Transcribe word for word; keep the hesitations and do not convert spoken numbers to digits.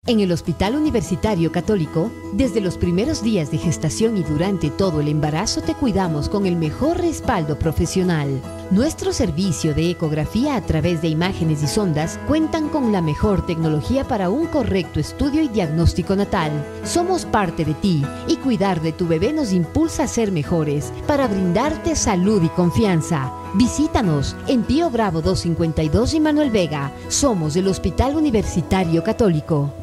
En el Hospital Universitario Católico, desde los primeros días de gestación y durante todo el embarazo te cuidamos con el mejor respaldo profesional. Nuestro servicio de ecografía a través de imágenes y sondas cuentan con la mejor tecnología para un correcto estudio y diagnóstico natal. Somos parte de ti y cuidar de tu bebé nos impulsa a ser mejores para brindarte salud y confianza. Visítanos en Pío Bravo doscientos cincuenta y dos y Manuel Vega. Somos el Hospital Universitario Católico.